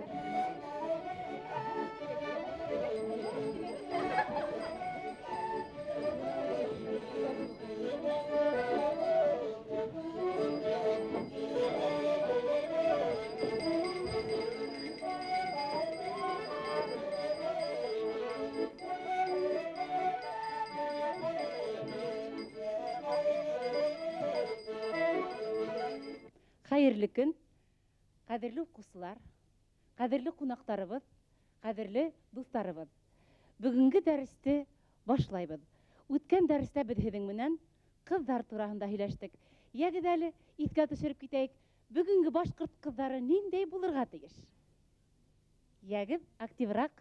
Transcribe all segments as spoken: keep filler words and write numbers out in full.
Хайырлы көн, қадірлі оқушылар, қадірлі қонақтарыбыз, қадірлі достарыбыз. Бүгінгі дәрісті башлайбыз. Өткен дәрістә біз һеҙҙең менән ҡыҙҙар тураһында һөйләштек. Ягъни әле иҫкә төшөрөп китәйек. Бүгенге башҡорт ҡыҙҙары ниндәй булырға тейеш? Ягъни активыраҡ.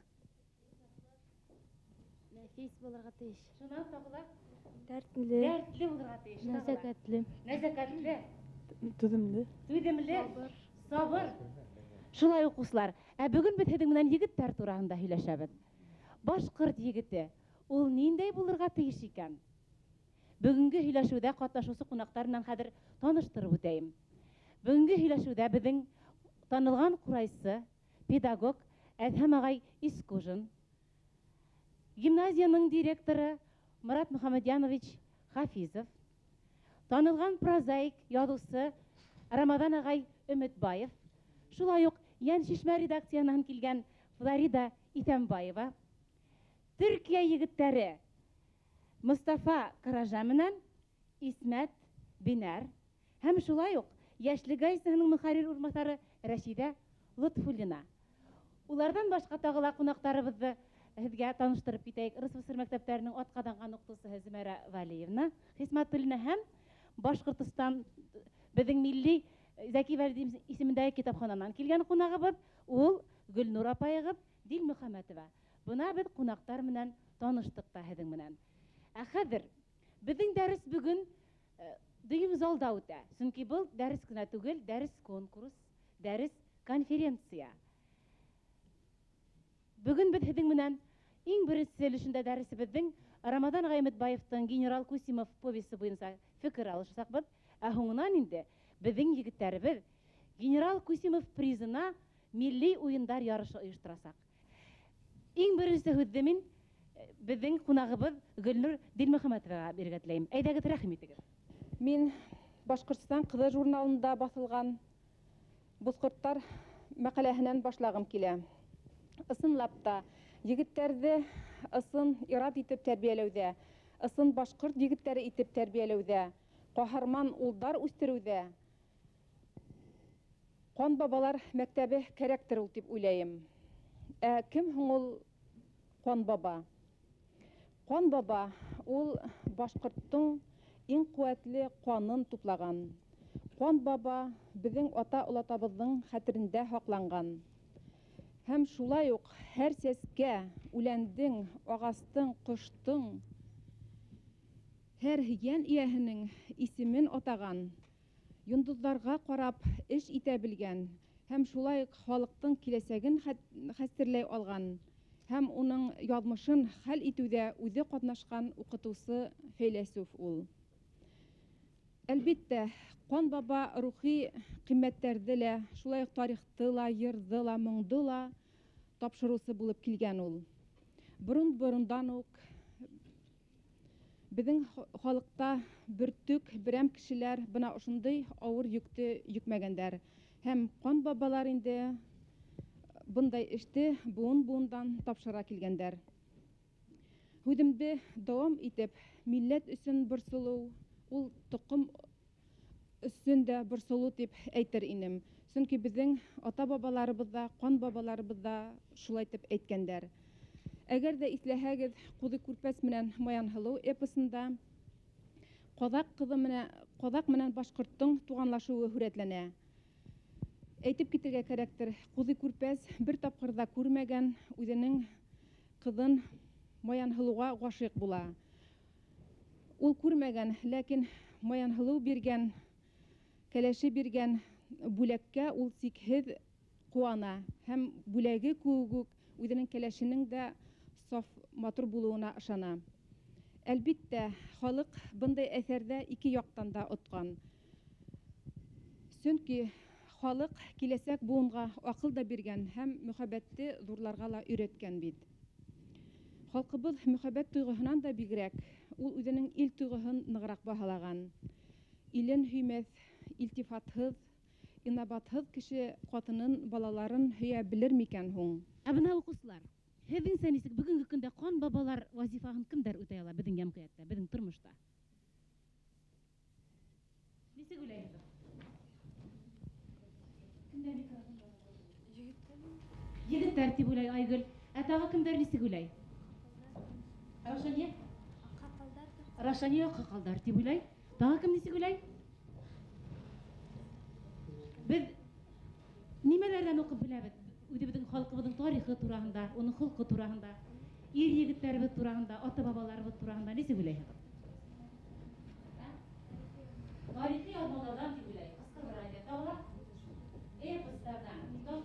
Нәфис булырға тейеш. Шунан тағыла? Дәртле. Дәртле булырға тейеш. Нәзәкәтле. Нәзәкәтле. Түҙемле. Түҙемле. Сабыр. Шулай уҡыусылар. Ә бөгөн беҙ һеҙҙең менән егеттәр тураһында һөйләшәбеҙ. Башҡорт егете, ул ниндәй булырға тейеш икән? Бөгөнгө һөйләшеүҙә ҡатнашыусы ҡунаҡтар менән хәҙер таныштырып үтәйем. Бөгөнгө һөйләшеүҙә беҙҙең танылған ҡурайсы, педагог Әҙһәм ағай Искужин, гимназияның директоры Марат Мөхәмәтйәнович Хафизов, танылған прозаик, яҙыусы Рамаҙан ағай Өмөтбаев, шулай уҡ Йән шишмә редакцияһынан килгән Флорида Иҫәнбаева, Төркиә егеттәре Мостафа Каража менән Исмәт Бинәр һәм шулай уҡ Йәшлек газетаһының мөхәррир урынбаҫары Рәшиҙә Лотфуллина. Улардан башҡа тағы ла ҡунаҡтарыбыҙҙы һеҙгә таныштырып китәйек. РСФСР мәктәптәренең атҡаҙанған уҡытыусыһы Зөмәрә Вәлиевна Хисмәтуллина һәм Башҡортостан беҙҙең милли Зәки Вәлиев исемендәге китапхананан килгән ҡунағыбыҙ ул Гөлнур апайығыҙ Дилмөхәмәтова. Бына беҙ ҡунаҡтар менән таныштыҡ та һеҙҙең менән. Ә хәҙер беҙҙең дәрес бөгөн дөйөм залда үтә. Сөнки был дәрес кенә түгел, дәрес конкурс, дәрес конференция. Бөгөн беҙ һеҙҙең менән иң беренсе өлөшөндә дәресебеҙҙең Рамаҙан ағай Өмөтбаевтың генерал Кусимов повесі буйынса фекер алышасаҡбыҙ. Ә һуңынан инде беҙҙең егеттәребеҙ генерал Кусимов призына милли уйындар ярышы ойошторасаҡ. Иң беренсе һүҙҙе мин беҙҙең ҡунағыбыҙ Гөлнур Дилмөхәмәтоваға бирергә теләйем. Әйҙәгеҙ, рәхим итегеҙ. Мин Башҡортостан ҡыҙы журналында баҫылған Босҡорттар мәҡәләһенән башлағым килә. Ысынлап та, егеттәрҙе ысын ирад итеп тәрбиәләүҙә, ысын башҡорт егеттәре итеп тәрбиәләүҙә, ҡаһарман улдар үҫтереүҙә ҡан бабалар мәктәбе кәрәктер ул тип уйлайым. Ә кем һуң ул ҡан баба? Ҡан баба ул башҡорттың иң ҡеүәтле ҡанын туплаған. Ҡан баба беҙҙең ата-олатабыҙҙың хәтерендә һаҡланған. Һәм шулай уҡ һәр сәскә, үләндең, ағастың, ҡоштоң, һәр йән эйәһенең исемен атаған, йондоҙҙарға ҡарап эш итә белгән, һәм шулай уҡ халыҡтың киләсәген хәстерләй алған, һәм уның яҙмышын хәл итеүҙә үҙе ҡатнашҡан уҡытыусы фәйләсүф ул. Әлбиттә, ҡан баба рухи ҡиммәттәрҙе лә, шулай уҡ тарихты ла, йырҙы ла, моңдо ла тапшырыусы булып килгән ул. Борон-борондан уҡ беҙҙең халыҡта бөртөк, берәм кешеләр бына ошондай ауыр йөктө йөкмәгәндәр. Һәм ҡан бабалар инде бындай эште буын-буындан тапшыра килгәндәр. Һүҙемде дауам итеп, милләт өсөн борсолоу, ул тоҡом өсөн дә борсолоу тип әйтер инем. Сөнки беҙҙең ата-бабаларыбыҙ да, ҡан бабаларыбыҙ да шулай тип әйткәндәр. Әгәр ҙә иҫләһәгеҙ, Ҡуҙы Күрпәс менән Маянһылыу эпосында ҡаҙаҡ ҡыҙы менән, ҡаҙаҡ менән башҡорттоң туғанлашыуы һүрәтләнә. Әйтеп китергә кәрәктер, Ҡуҙы Күрпәс бер тапҡыр ҙа күрмәгән үҙенең ҡыҙын Маянһылыуға ғашиҡ була. Ул күрмәгән, ләкин Маянһылыу биргән, кәләше биргән бүләккә ул сикһеҙ ҡыуана һәм бүләге кеүек үк үҙенең кәләшенең дә саф, матур булыуына ышана. Әлбиттә, халыҡ бындай әҫәрҙә ике яҡтан да отҡан. Сөнки халык киләсәк буынга акыл да биргән һәм мөхәббәтте зурларга ла өйрәткән бит. Халкыбыз мөхәббәт туйгыһынан да бигрәк ул үзенең ил туйгыһын ныграк баһалаган. Илен һөймәс, илтифатһыз, инабатһыз кеше катынын, балаларын һөя белер микән һуң? Ә бына укучылар, һеҙҙеңсә нисек бүгенге көндә ҡан бабалар вазифаһын кемдәр үтәй ала беҙҙең йәмғиәттә, беҙҙең тормошта? Нисек уйлайһығыҙ? Егеттәр тип уйлай Айгөл. Ә тағы кемдәр нисек уйлай? Рашания? Рашания ҡаҡалдар тип уйлай. Тағы кем нисек уйлай? Беҙ нимәләрҙән уҡып беләбеҙ? Үҙебеҙҙең халҡыбыҙҙың тарихы тураһында, уның холҡо тураһында, ир егеттәребеҙ тураһында, ата бабаларыбыҙ тураһында нисек уйлайһығыҙ? Тарихи яҙмаларҙан тип уйлай. Ҡысҡа бер айҙа таула. Эпостарҙан,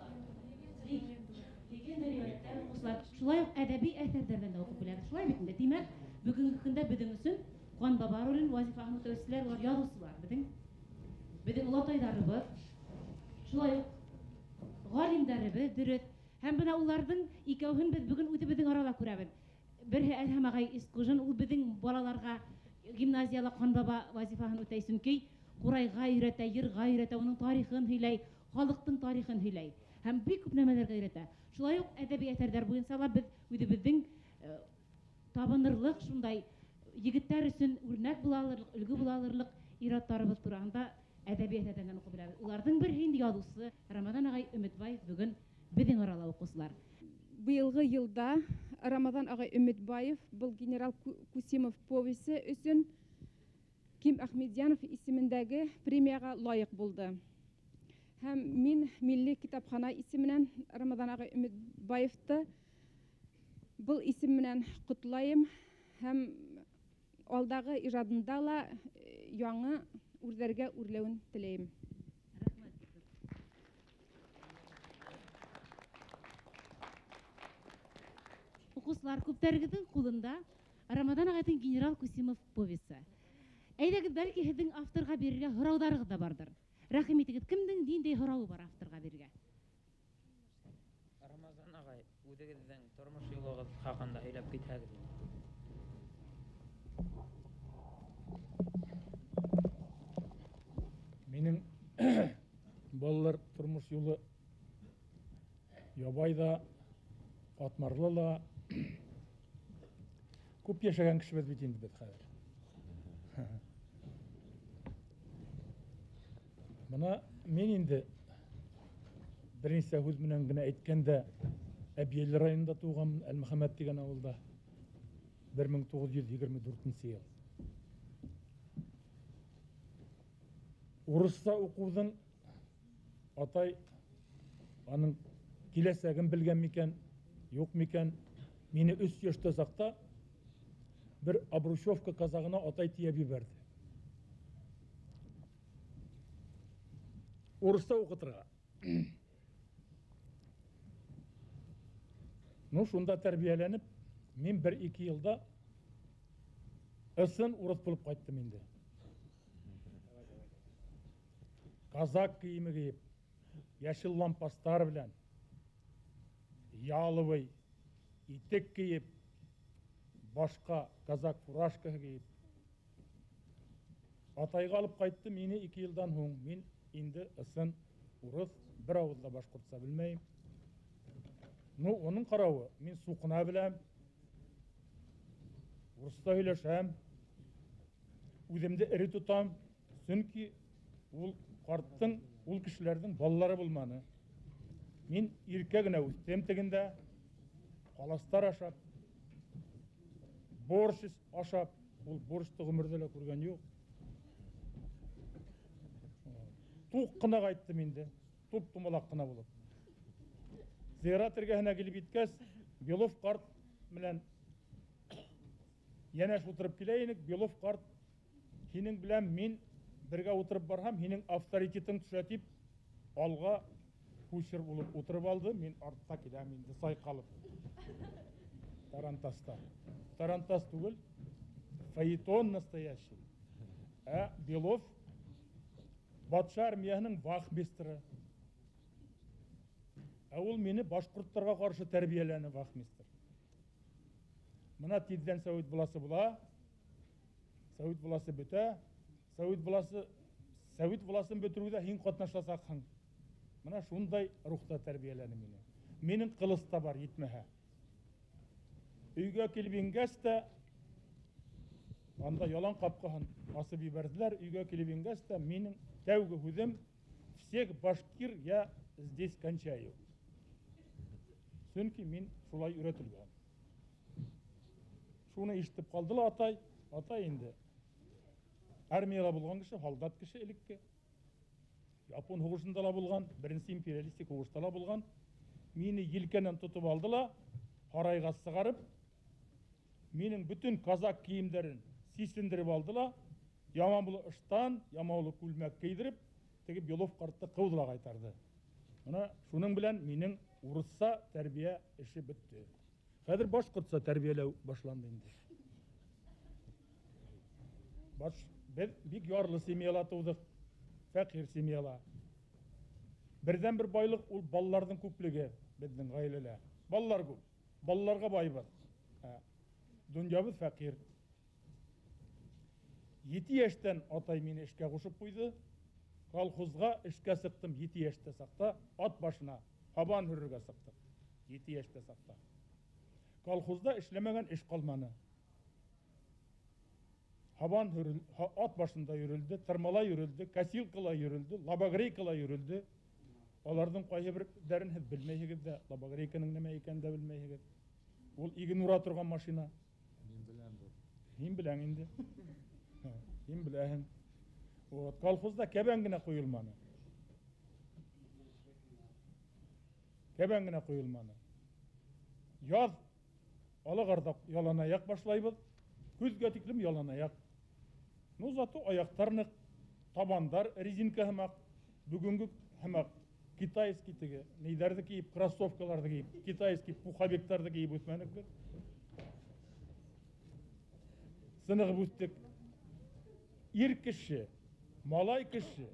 легенда риүәйәттәр уҡыусылар, шулай уҡ әҙәби әҫәрҙәрҙән дә уҡып беләбеҙ. Шулай бит инде. Тимәк, бөгөнгө көндә беҙҙең өсөн ҡан баба ролен вазифаһын үтәүселәр, улар яҙыусылар. Беҙҙең беҙҙең олатайҙарыбыҙ, шулай уҡ ғалимдарыбыҙ, дөрөҫ. Һәм бына уларҙың икәүһен беҙ бөгөн үҙебеҙҙең арала күрәбеҙ. Береһе Әлһәм ағай Исҡужин, ул беҙҙең балаларға гимназияла ҡан баба вазифаһын үтәй, сөнки ҡурайға өйрәтә, йырға өйрәтә, уның тарихын һөйләй, халыҡтың тарихын һөйләй. Һәм бик күп нәмәләргә өйрәтә. Шулай уҡ әҙәби әҫәрҙәр буйынса ла беҙ үҙебеҙҙең табынырлыҡ, шундай егеттәр өсөн үрнәк була алырлыҡ, өлгө була алырлыҡ ир-аттарыбыҙ тураһында әҙәби әҫәрҙәрҙән уҡып беләбеҙ. Уларҙың береһе инде яҙыусы Рамаҙан ағай Өмөтбаев бөгөн беҙҙең арала уҡыусылар. Быйылғы йылда Рамаҙан ағай Өмөтбаев был генерал Кусимов повесе өсөн Ким Әхмедйанов исемендәге премияға лайыҡ булды. Һәм мин Милли китапхана исеменән Рамаҙан ағай Өмөтбаевты был исем менән ҡотлайым һәм алдағы ижадында ла яңы үрҙәргә үрләүен теләйем. Уҡыусылар, күптәрегеҙҙең ҡулында Рамаҙан ағайҙың генерал Кусимов повесі. Әйҙәгеҙ, бәлки һеҙҙең авторға бирергә һорауҙарығыҙ да бардыр. Рәхим итегеҙ, кемдең ниндәй һорауы бар авторға бирергә? Рамаҙан ағай, үҙегеҙҙең тормош юлығыҙ хаҡында һөйләп китһәгеҙ. Минең балалар тормош юлы ябай да, ҡатмарлы ла, күп йәшәгән кешебеҙ бит инде беҙ хәҙер. Бына мин инде беренсә һүҙ менән генә әйткәндә Әбйәлил районында тыуғанмын, Әлмөхәмәт дигән ауылда, бер мең туғыҙ йөҙ егерме дүртенсе йыл. Урысса уҡыуҙың атай аның киләсәген белгән микән, юҡ микән, мине өс йәштә саҡта бер обручевка казағына атай тейәп ебәрҙе. Урысса уҡытырға. Ну, шунда тәрбиәләнеп, мин бер-ике йылда ысын урыҫ булып ҡайттым инде. Казак кейеме кейеп, йәшел лампастар белән, ялывый, итек кейеп, башҡа казак фуражкаһы кейеп. Атайға алып ҡайтты мине ике йылдан һуң. Мин инде ысын урыҫ, бер ауыҙҙа башҡортса белмәйем. Ну, оның ҡарауы, мин суҡына беләм, урыҫта һөйләшәм, үҙемде эре тотам, сөнки ул ҡарттың, ул кешеләрҙең балалары булманы. Мин иркә генә үҫтем тегендә, ҡаластар ашап, борщ ашап, ул борщты ғүмерҙә лә күргән юҡ. Туҡ ҡына ҡайттым инде, туп-тумалаҡ ҡына булып. Зыярат эргәһенә килеп еткәс, Белов ҡарт менән йәнәш ултырып килә инек. Белов ҡарт, һинең белән мин бергә ултырып барһам, һинең авторитетың төшә тип, алға кучер булып ултырып алды. Мин артта киләм инде сайҡалып. Тарантаста. Тарантас түгел, фаэтон настоящий. Ә Белов батша армияһының вахмистры, Ә ул мине башкортларга каршы тәрбияләне, вахмистр. Мына тиздән Сәгыйть буласы була, Сәгыйть буласы бетә, Сәгыйть буласы Сәгыйть буласын бетерүдә һин катнашасаң. Мына шундай рухта тәрбияләне мине. Минең кылыста бар итмәһә. Өйгә килеп ингәч тә анда ялан капкаһын асып ибәрделәр. Өйгә килеп ингәч тә минең тәүге һүзем всех башкир я здесь кончаю. Чөнки мин шулай өйрәтелгән. Шуны ишетеп калды ла атай, атай инде. Армияда булган кеше, солдат кеше элекке. Япон һугышында ла булган, беренче империалистик һугышта ла булган. Мине елкәннән тотып алды ла, һарайга сыгарып, минең бүтән казак киемдәрен сисендереп алды ла, ямаулы ыштан, ямаулы күлмәк кийдереп, теге Белов картты кыудыла кайтарды. Мына шуның белән минең урысса тәрбия эше бетте. Хәзер башкортса тәрбияләү башланды инде. Баш без бик ярлы семьяла тудык, фәкыйрь семьяла. Бердән бер байлык ул балаларның күплеге безнең гаиләлә. Балалар күп, балаларга байбыз. Дөньябыз фәкыйрь. Ети яшьтән атай мине эшкә кушып куйды. Колхозга эшкә сыктым ети яшьтә сакта, ат башына хабан хөрргә сыктым. Ети яшьтә сакта. Колхозда эшләмәгән эш калманы. Хабан хөрл, ат башында йөрелде, тырмала йөрелде, косилкала йөрелде, лабогрейкала йөрелде. Аларның кайы бер дәрен һез белмәйсегез дә, лабогрейканың нәмә икәнен дә белмәйсегез. Ул иген ура торган машина. Мин беләм бу. Мин беләм инде. Мин беләм. Вот колхозда кәбән генә куелманы. Кәбән генә куелманы. Яз алагарда ялан аяк башлайбыз. Күзгә тиклем ялан аяк. Ну зато аяктарны табандар резинка һәмәк, бүгенге һәмәк китайский теге, нидәрде киеп, кроссовкаларды киеп, китайский пуховиктарды киеп үтмәнек без. Сыныгып үттек. Ир кеше, малай кеше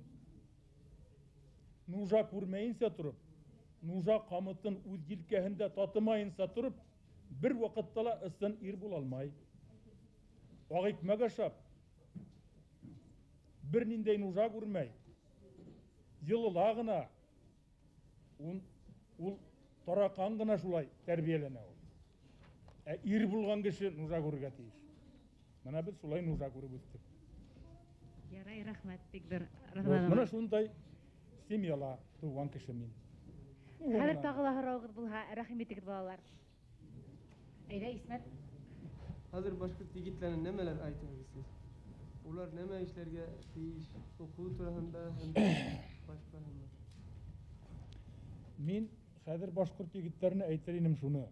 нужа күрмәенсә турып, нужа камытын үз җилкәһендә татымаенса турып, бер вакытта ла ысын ир була алмай. Агытмага шап. Бер ниндәй нужа күрмәй. Йылыла гына. Ул ул таракан гына шулай тәрбияләнә ул. Ә ир булган кеше нужа күрергә тиеш. Менә без шулай нужа күреп үттек. Ярай, рәхмәт, бик бер Менә шундай семьяла туган кеше мин. Хәзер тагы ла һорауыгыз булһа, рәхим итегез балалар. Әйдә, Исмәт. Hazır başkurt yigitlerine nemeler aytıyorsunuz siz? Ular neme işlerge değiş, okulu turahında hem de başka hem de. Мин хәзер башкорт егеттеріне әйтер инем шуны.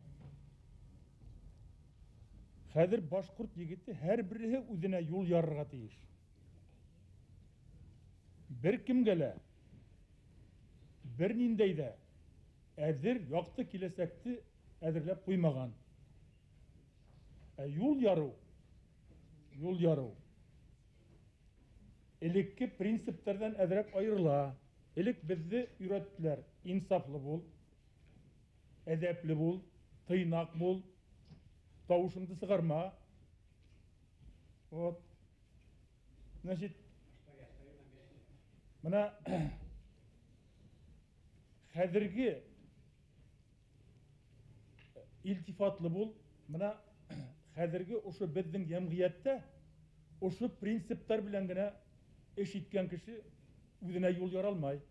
Хәзер башкорт егете һәр берсе үзенә юл ярырга тиеш. Бер кемгә лә бер ниндәй дә әзер якты киләсәкте әзерләп куймаган. Ә юл яру, юл яру элекке принциптардан әзрәк аерыла. Элек безне өйрәттеләр: инсафлы бул, әдәпле бул, тыйнак бул, тавышыңды сыгарма. Вот. Значит, менә хәзерге илтифатлы бул, менә хәзерге ушы безнең җәмгыятьтә ушы принциптар белән генә эш иткән кеше үзенә юл яра алмай.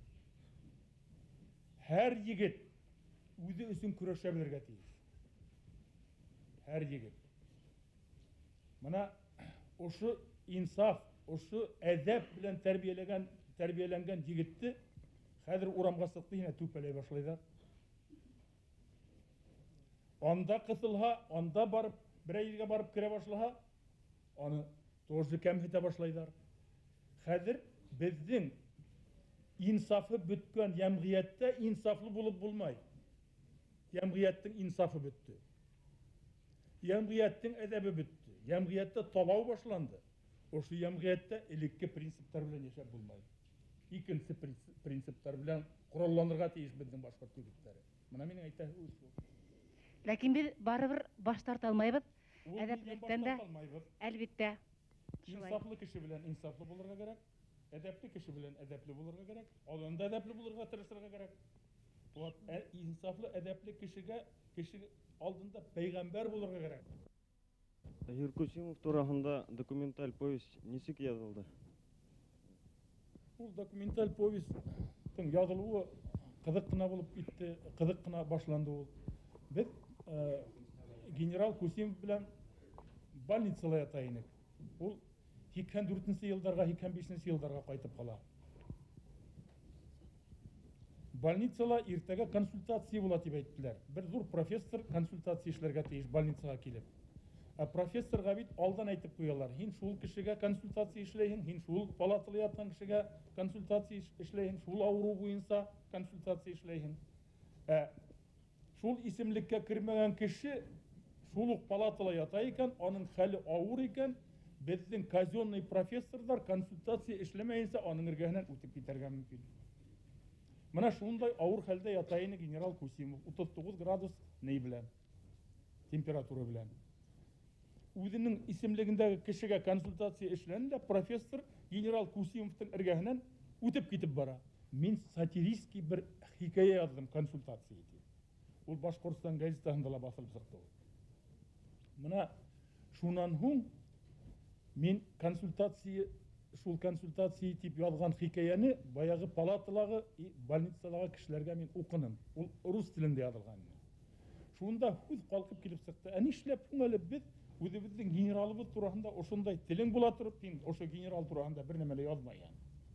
Һәр егет үзе өчен көрәшә белергә тиеш. Һәр егет. Менә ушы инсаф, ушы әдәп белән тәрбияләгән, тәрбияләнгән егетте хәзер урамга сыкты, һина түпәләй башлайдар. Анда кысылһа, анда барып, бер җиргә барып керә башлаһа, аны тоже кәмһетә башлайдар. Хәзер безнең инсафы беткән җәмгыятьтә инсафлы булып булмай. Җәмгыятьнең инсафы бетте. Җәмгыятьнең әдәбе бетте. Җәмгыятьтә талау башланды. Ошы җәмгыятьтә элекке принциптар белән яшәп булмай. икенче принциптар белән коралланырга тиеш безнең башкорт егетләре. Менә минем әйтәм үз. Ләкин без барыбер баш тарта алмайбыз. Ул Әдәплектән дә, әлбиттә, шулай. Инсафлы кеше белән инсафлы булырга кирәк. Әдәпле кеше белән әдәпле булырга кирәк. Алында әдәпле булырга тырышырга кирәк. Вот инсафлы әдәпле кешегә кеше алдында пәйгамбәр булырга кирәк. Таһир Кусимов турында документаль повесть ничек язылды? Ул документаль повесттің язылуы кызык кына булып китте, кызык кына башланды ул. Без генерал Кусимов белән больницада ята идек. Ул сиксән дүртенче елларга, сиксән бишенче елларга кайтып кала. Больницада иртәгә консультация була дип әйттеләр. Бер зур профессор консультация эшләргә тиеш больницага килеп. Ә профессорга бит алдан әйтеп куялар. Һин шул кешегә консультация эшләйһең, һин шул палатада яткан кешегә консультация эшләйһең, шул авыру буенча консультация эшләйһең. Ә шул исемлеккә кермәгән кеше шул ук палатада ята икән, аның хәле авыр икән, безнең казенный профессорлар консультация эшләмәенчә аның эргәһеннән үтеп китәргә мөмкин. Менә шундай авыр хәлдә ята иде генерал Кусимов, утыз тугыз градус ней белән, температура белән. Үзенең исемлегендәге кешегә консультация эшләнде, профессор генерал Кусимовтың эргәһеннән үтеп китеп бара. Мин сатирический бер хикая яздым консультация итеп. Ул Башкортстан газетасында ла басылып чыкты. Менә шуннан һуң мин консультация шул консультация итеп язган хикаяны баягы палаталагы, больницадагы кешеләргә мин укыным. Ул рус телендә язылган. Шунда хүз калкып килеп чыкты. Ә нишләп һуң әле без үзебезнең генералыбыз турында ошондай телең була турып, мин ошо генерал турында бер нәмә язмайм.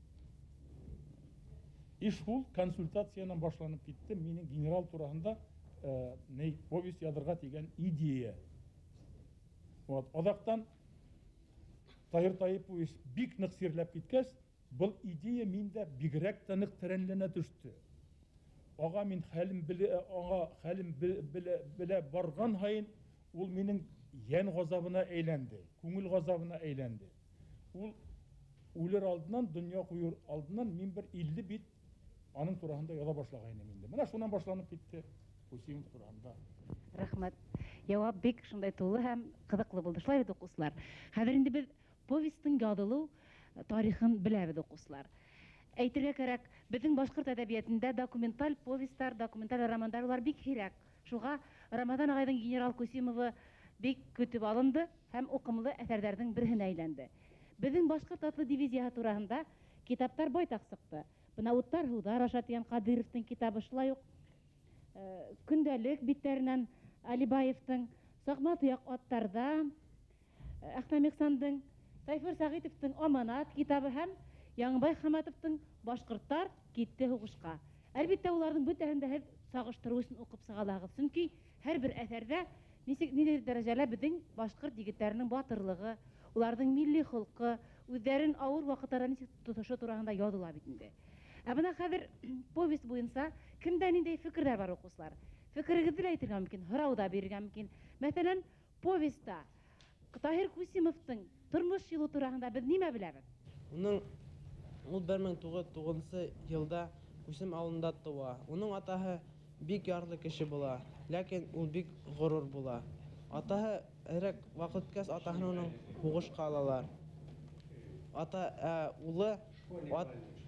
Иш ул консультациянан башланып китте. Минем генерал турында ней повесть язырга дигән идея. Вот, адактан Таһир Таипович бик нык сирләп киткәч, был идея миндә бигрәк тә нык тәрәнләнә төште. Ага мин хәлем белә, ага хәлем белә барган һайын ул минең ян газабына әйләнде, күңел газабына әйләнде. Ул үлер алдыннан, дөнья куер алдыннан мин бер илле бит аның турында яза башлагайным инде. Менә шуннан башланып китте Кусимов турында. Рәхмәт. Җавап бик шундай тулы һәм кызыклы булды. Шулай бит укучылар. Хәзер инде без повестьтың язылу тарихын беләбез укучылар. Әйтергә кирәк, безнең башкорт әдәбиятында документаль повестьтар, документаль романнар улар бик һирәк. Шуңа Рамадан агайның генерал Кусимовы бик көтеп алынды һәм укымлы әсәрләрнең берсенә әйләнде. Безнең башкорт атлы дивизия турында китаптар байтак чыкты. Бына Уттар Һуда Рашат Кадыровтың китабы, шулай ук көндәлек битләреннән Алибаевтың, Сакма туяк аттарда, Әхмәмександың, Тайфур Сагитовтың Аманат китабы һәм Яңбай Хаматовтың Башкортлар китте һугышка. Әлбәттә, уларның бөтәһендә һәр сагыштыру өчен укып сыгалагыз. Чөнки һәрбер әсәрдә нидер дәрәҗәлә безнең башкорт егетләренең батырлыгы, уларның милли холкы, үзләрен авыр вакытларда ничек тотышу турында языла бит инде. Ә менә хәзер повесть буенча кемдә нинди фикерләр бар укучылар? Фикерегезне әйтергә мөмкин, һорау да бирергә мөмкин. Мәсәлән, повестьта Таһир Кусимовтың тормыш юлы турында без нимә беләбез? Уның ул бер мең тугыз йөз тугызынчы елда Кусим авылында туа. Уның атаһы бик ярлы кеше була, ләкин ул бик горур була. Атаһы эрек вакыт үткәч атаһын уның һугышка алалар. Ата улы ат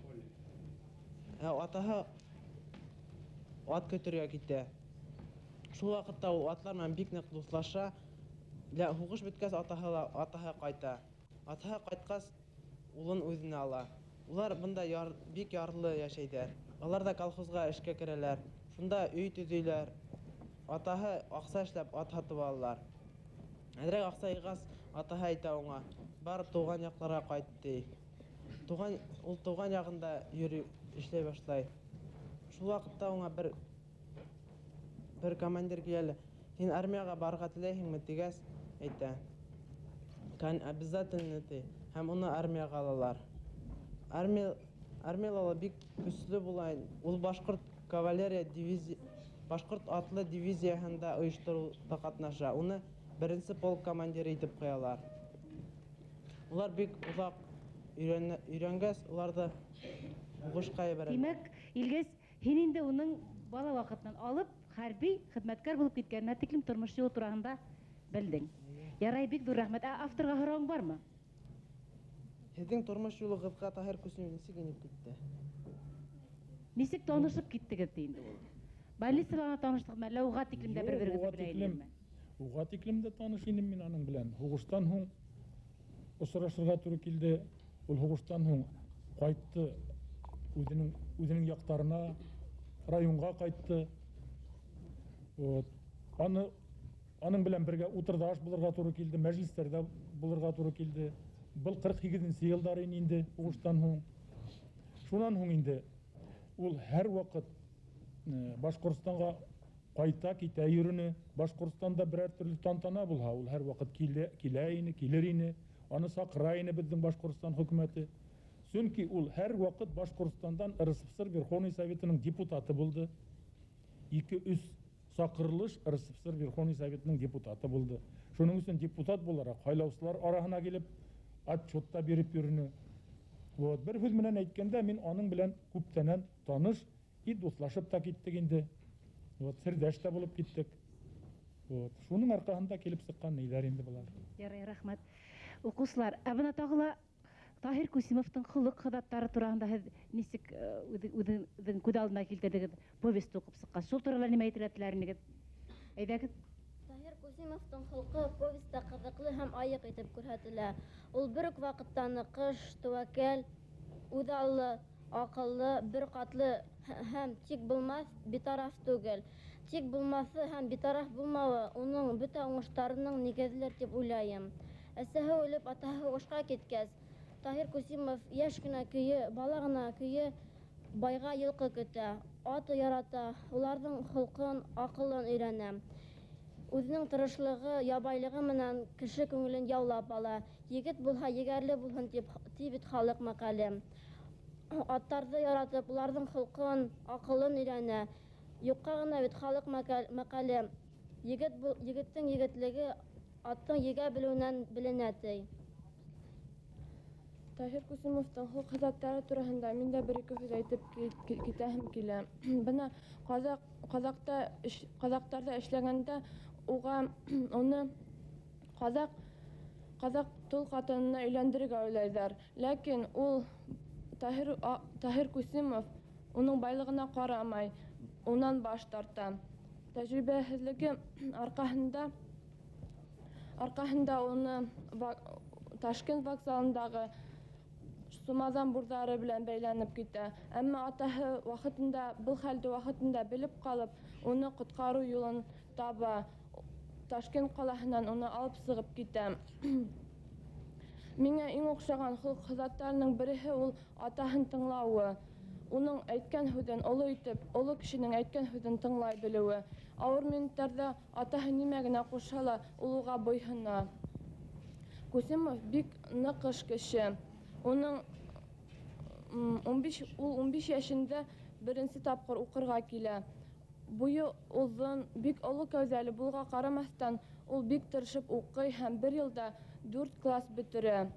атаһы ат көтөргә китә. Шул вакытта ул атлар белән бик нык дуслаша. Лә һугыш беткәч атаһы атаһы кайта. Атаһы кайткач улын үзенә ала. Улар монда яр, бик ярлы яшәйдәр. Алар да колхозга эшкә керәләр. Шунда өй төзиләр. Атаһы акча эшләп ат һатып алалар. Әдрәк акча йыгас атаһы әйтә аңа: "Бар туган якларга кайт" ди. Туган ул туган ягында йөри эшләй башлай. Шул вакытта аңа бер бер командир килә. "Син армияга барырга теләйһеңме?" дигәч, әйтә. "Кан обязательно" ди. Һәм уны армияга алалар. Армия армиялар бик көчле була. Ул башкорт кавалерия дивизия, башкорт атлы дивизиясында оештыруда катнаша. Уны беренче полк командиры итеп куялар. Улар бик узак өйрәнгәч, уларда һугышка ебәрә. Димәк, Илгәс, һин инде уның бала вакытыннан алып, хәрби хезмәткәр булып киткәненә тиклем тормыш юлы турында белдең. Ярай, бик ҙур рәхмәт. Ә авторга һорауың бармы? Һеҙҙең тормош юлығыҙға Таһир Күсемов нисек инеп китте? Нисек танышып киттегеҙ инде ул? Больницала таныштыҡмы, әллә уға тиклем дә бер-берегеҙҙе белә инегеҙме? Уға тиклем дә таныш инем мин аның белән. Һуғыштан һуң осрашырға туры килде. Ул һуғыштан һуң ҡайтты үҙенең үҙенең яҡтарына, районға ҡайтты. Вот. Аны аның белән бергә утырҙа аш булырға туры килде, мәжлестәрҙә булырға туры килде. Был ҡырҡ һигеҙенсе йылдар ине инде һуғыштан һуң. Шунан һуң инде ул һәр ваҡыт Башҡортостанға ҡайта, китә йөрөнө. Башҡортостанда берәр төрлө тантана булһа, ул һәр ваҡыт килә, килә ине, килер ине. Аны саҡыра ине беҙҙең Башҡортостан хөкүмәте. Сөнки ул һәр ваҡыт Башҡортостандан РСФСР Верховный Советының депутаты булды. Ике-өс саҡырылыш РСФСР Верховный Советының депутаты булды. Шуның өсөн депутат булараҡ һайлаусылар араһына килеп отчетта биреп йөрөнө. Вот. Бер һүҙ менән әйткәндә, мин аның белән күптәнән таныш и дуҫлашып та киттек инде. Вот, сердәш тә булып киттек. Вот. Шуның арҡаһында килеп сыҡҡан нейҙәр инде былар. Ярай, рәхмәт. Уҡыусылар, ә бына тағы ла Таһир Күсимовтың холоҡ һыҙаттары тураһында һеҙ нисек үҙең күҙ алдына килтерҙегеҙ, повесть уҡып сыҡҡан. Шул турала нимә әйтергә теләр? Әйҙәгеҙ. Таһир Күсимовтың холҡо повестта ҡыҙыҡлы һәм айыҡ итеп күрһәтелә. Ул бер үк ваҡытта ныҡыш, тәүәккәл, үҙаллы, аҡыллы, бер ҡатлы һәм тик булмаҫ, битараф түгел. Тик булмаҫы һәм битараф булмауы уның бөтә уңыштарының нигеҙлер тип уйлайым. Әсәһе үлеп, атаһы һуғышҡа киткәс, Таһир Күсимов йәш кенә көйө, бала ғына көйө байға йылҡы көтә, аты ярата, уларҙың холҡон, аҡылын өйрәнә. Үҙенең тырышлығы, ябайлығы менән кеше күңелен яулап ала. Егет булһа, егәрле булһын тип бит халыҡ мәҡәле. Аттарҙы яратып, уларҙың холҡон, аҡылын өйрәнә. Юҡҡа ғына бит халыҡ мәҡәле. Егеттең егетлеге аттың егә белеүенән беленә, ти. Таһир Күсимовтың холҡ һыҙаттары тураһында мин дә бер-ике һүҙ әйтеп китәһем килә. Бына ҡаҙаҡтарҙа эшләгәндә уға уны ҡаҙаҡ ҡаҙаҡ тол ҡатынына өйләндерергә уйлайҙар. Ләкин ул Таһир Күсимов уның байлығына ҡарамай, унан баш тарта. Тәжрибәһеҙлеге арҡаһында арҡаһында уны Ташкент вокзалындағы Сумаҙан бурҙары белән бәйләнеп китә. Әммә атаһы ваҡытында, был хәлде ваҡытында белеп ҡалып, уны ҡотҡарыу юлын таба. Ташкент ҡалаһынан уны алып сығып китә. Миңә иң оҡшаған холоҡ һыҙаттарының береһе ул атаһын тыңлауы. Уның әйткән һүҙен оло итеп, оло кешенең әйткән һүҙен тыңлай белеүе. Ауыр минуттарҙа атаһы нимә генә ҡушһа ла, ул уға буйһона. Күсимов бик ныҡыш кеше. Уның ул ун биш йәшендә беренсе тапҡыр уҡырға килә. Буйы оҙон, бик оло кәүҙәле булға ҡарамаҫтан, ул бик тырышып уҡый һәм бер йылда дүрт класс бөтөрә.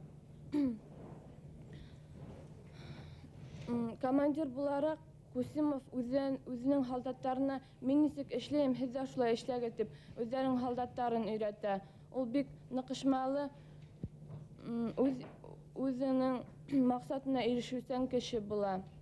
Командир булараҡ Күсимов үҙенең һалдаттарына мин нисек эшләйем, һеҙ ҙә шулай эшләгеҙ тип үҙҙәренең һалдаттарын өйрәтә. Ул бик ныҡышмалы, үҙенең маҡсатына ирешеүсән кеше була.